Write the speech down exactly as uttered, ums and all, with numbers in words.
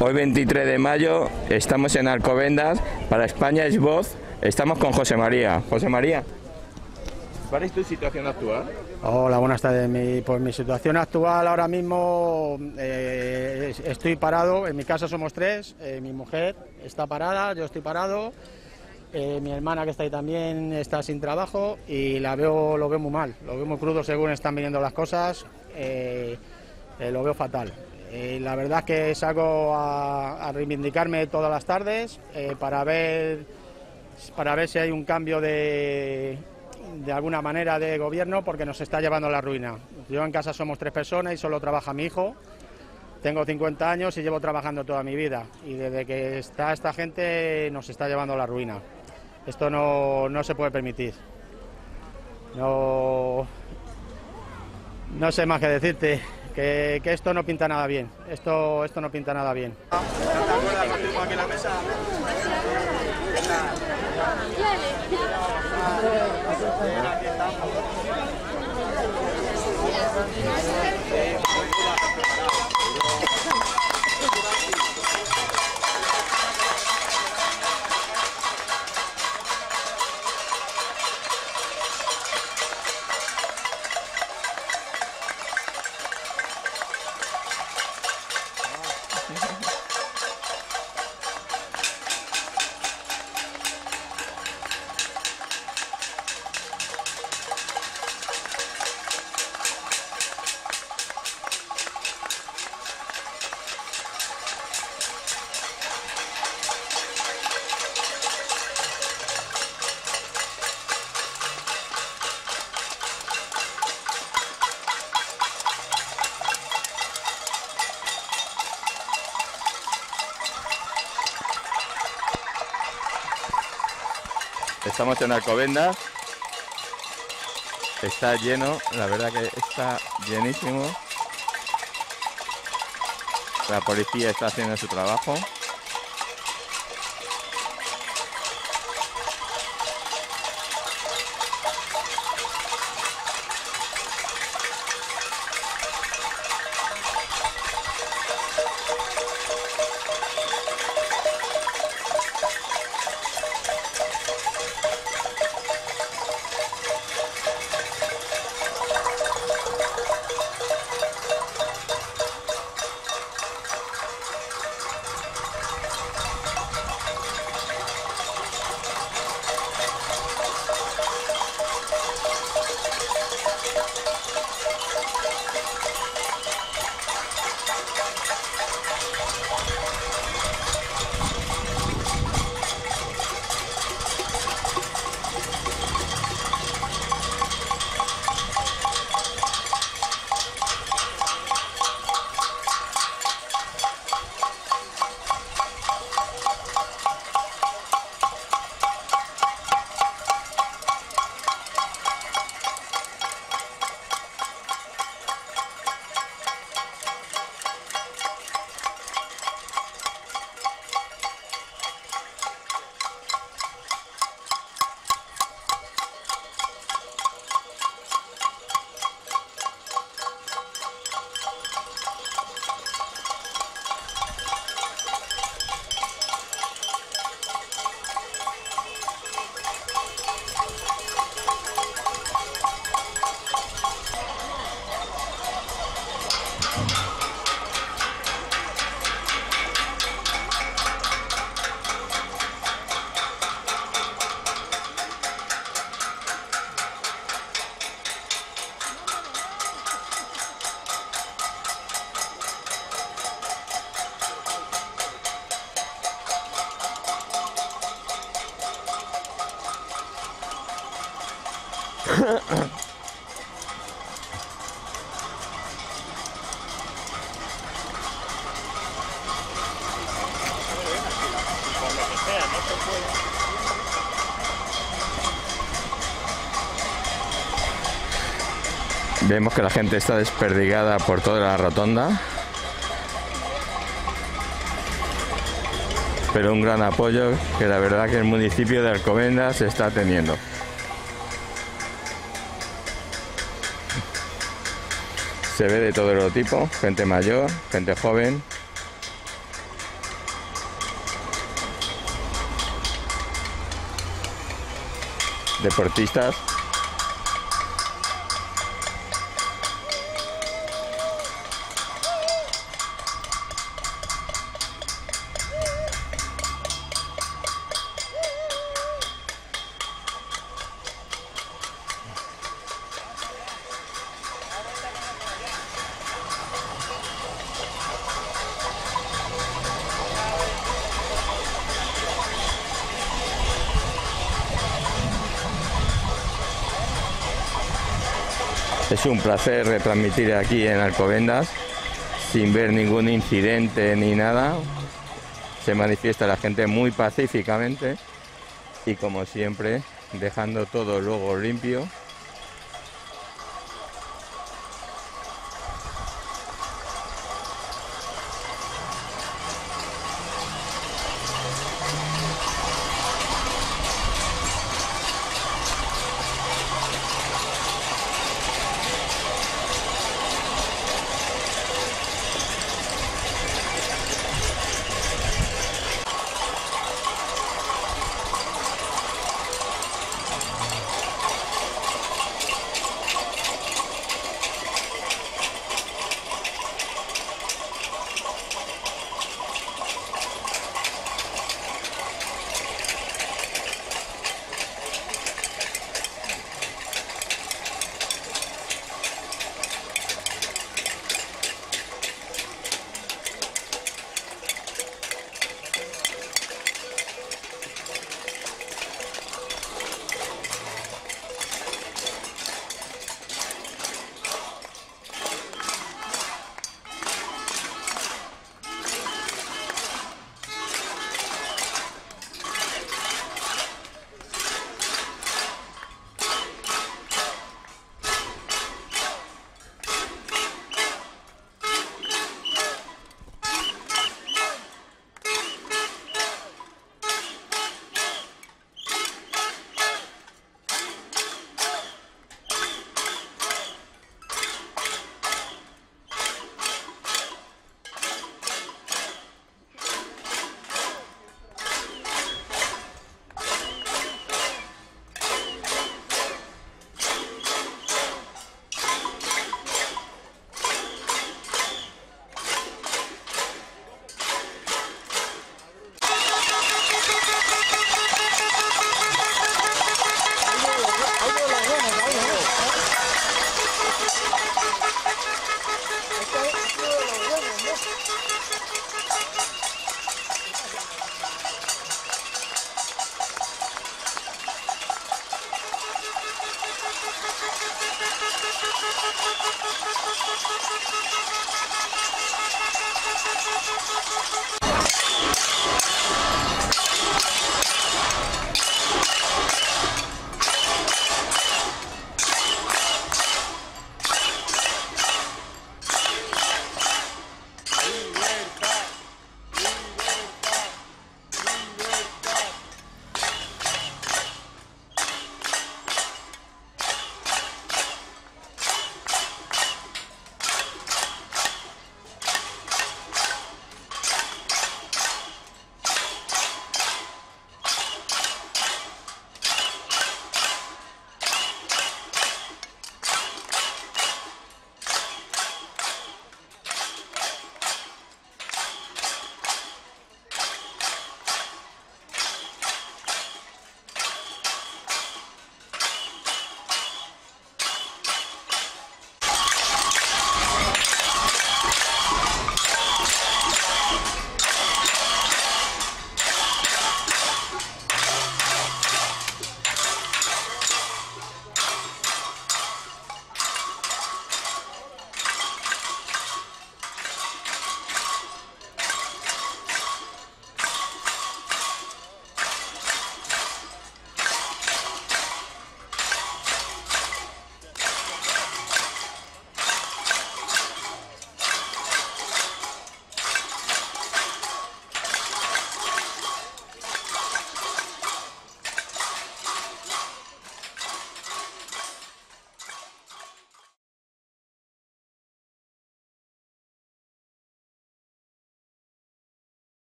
Hoy veintitrés de mayo estamos en Alcobendas para España es Voz. Estamos con José María. José María, ¿cuál es tu situación actual? Hola, buenas tardes. Mi, pues mi situación actual ahora mismo eh, estoy parado. En mi casa somos tres. Eh, mi mujer está parada, yo estoy parado. Eh, mi hermana que está ahí también está sin trabajo y la veo, lo veo muy mal. Lo veo muy crudo según están viniendo las cosas. Eh, eh, lo veo fatal. Eh, la verdad es que salgo a, a reivindicarme todas las tardes eh, para ver para ver si hay un cambio de, de alguna manera de gobierno, porque nos está llevando a la ruina. Yo en casa somos tres personas y solo trabaja mi hijo. Tengo cincuenta años y llevo trabajando toda mi vida y desde que está esta gente nos está llevando a la ruina. Esto no, no se puede permitir. No, no sé más que decirte. Que, que esto no pinta nada bien, esto, esto no pinta nada bien. Estamos en Alcobendas. Está lleno, la verdad que está llenísimo. La policía está haciendo su trabajo. Vemos que la gente está desperdigada por toda la rotonda, pero un gran apoyo que la verdad que el municipio de Alcobendas está teniendo. Se ve de todo el tipo, gente mayor, gente joven. deportistas. Es un placer retransmitir aquí en Alcobendas sin ver ningún incidente ni nada. Se manifiesta la gente muy pacíficamente y, como siempre, dejando todo luego limpio.